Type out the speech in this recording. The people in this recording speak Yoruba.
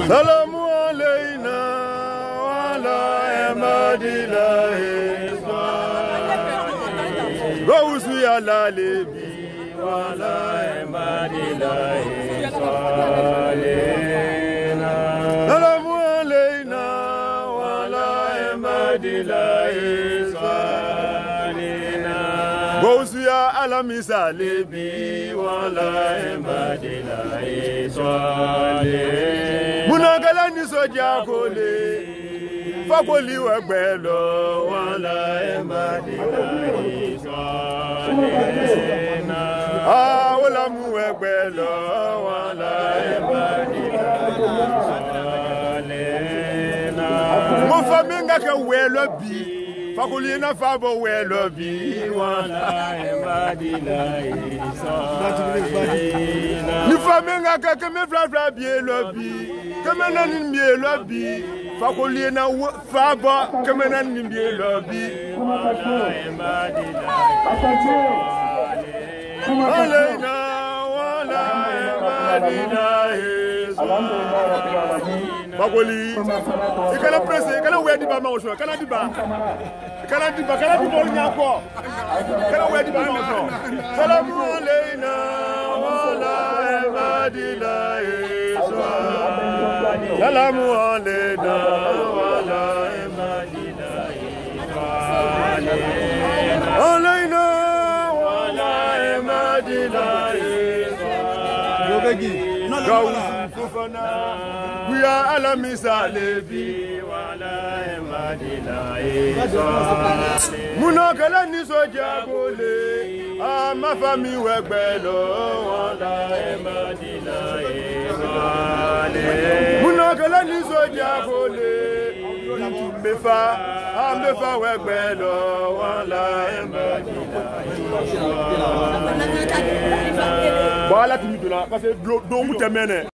Salamu alayna wala emadilahi Gawusu ya lalebi wala emadilahi salina Salamu alayna wala emadilahi salina Gawusu ya alamisa lebi wala emadilahi salina Munagala ni soja kole Fakoli wegbelo wala emadilahi salina Ola mu wegbelo wala emadilahi salina Mo faminga ke welo bi Fakoli na fabo welo bi wala emadilahi salina Ni faminga ke me fla bi lobi Kamena nimbiye lobi Fakoli na fabo kamena nimbiye lobi Alayna wala emadilahi Fakoli ikana presse ikana wedi ba ma osho kana diba nyako kana wedi ba ma osho Salamu alayna wala emadilahi Salamu alayna wala emadilahi Alayna wala emadilahi We are alamisa lebi wala emadilahi Munakala ni soja kole Amafami wegbelo wala emadilahi Munagala ni soja kole Mbefa wegbelo wala emadilahi Bala timi dola parce que do mutemene